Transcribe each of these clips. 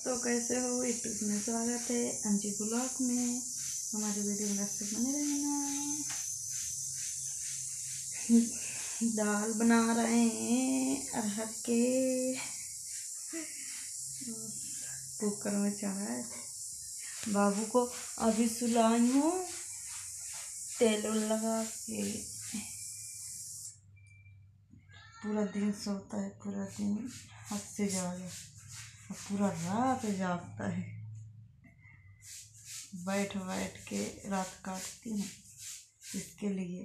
दोस्तों, कैसे हो? यूट्यूब में स्वागत है अंजी ब्लॉग में। हमारे वीडियो में तक बने रहना। दाल बना रहे हैं अरहर के, कुकर में चढ़ा है। बाबू को अभी सुलाई हूँ, तेल लगा के। पूरा दिन सोता है, पूरा दिन हद से ज़्यादा, पूरा रात जागता है। बैठ बैठ के रात काटती हूँ इसके लिए।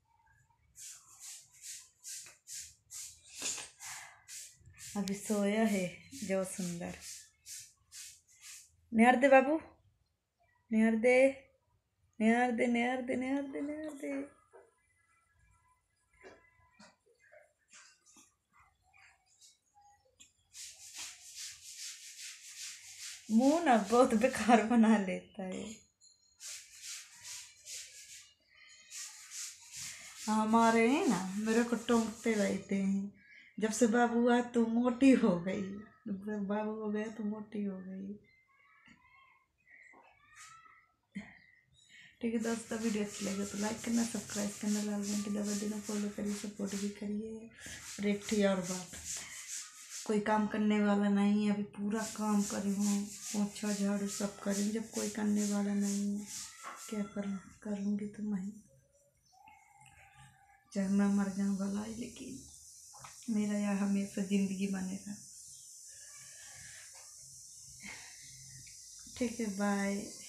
अभी सोया है जो सुंदर। निहार दे बाबू, निहार दे, निहार दे, निहार दे, निहार दे, निहार दे। मुंह ना बहुत बेकार बना लेता है। हमारे हैं ना, मेरे को टोंकते रहते हैं। जब से बाबू हुआ तो मोटी हो गई, बाबू हो गया तो मोटी हो गई। ठीक है दोस्तों, वीडियो अच्छी लगे तो लाइक करना, सब्सक्राइब करना, लाल घंटी दबा देना, फॉलो करिए, सपोर्ट भी करिए। और एक थी और बात, कोई काम करने वाला नहीं है। अभी पूरा काम करी हूँ, पोछा झाड़ू सब करी। जब कोई करने वाला नहीं है, क्या करूँगी तो मैं, चाहे मैं मर जाऊँ भला, लेकिन मेरा यह हमेशा ज़िंदगी बनेगा। ठीक है, बाय।